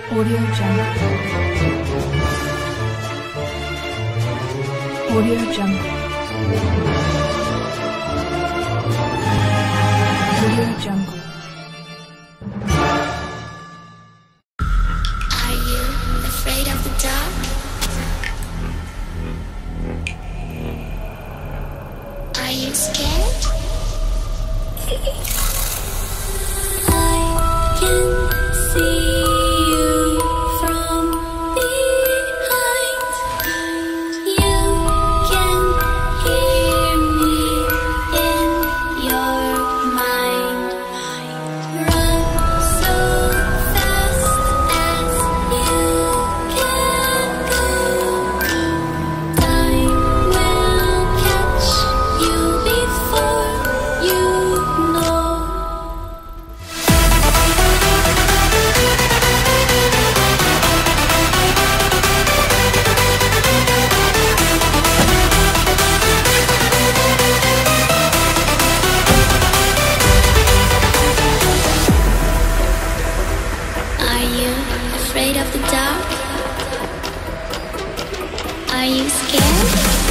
Audio Jungle. Audio Jungle. Audio Jungle. Are you afraid of the dark? Are you scared? I can see you from behind. You can hear me in your mind. Run so fast as you can go. Time will catch you before you know. Are you afraid of the dark? Are you scared?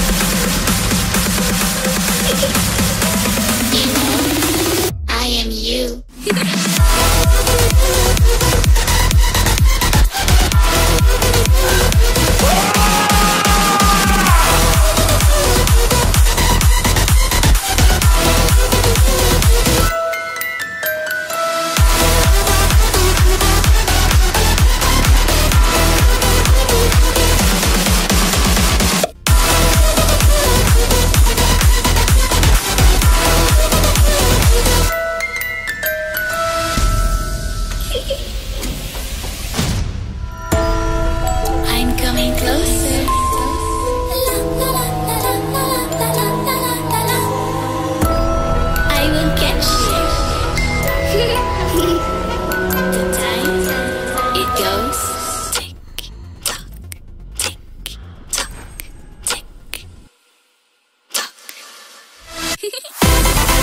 You know, I am you. I'm coming closer. I will catch you. The time it goes tick tock, tick tock, tick tock.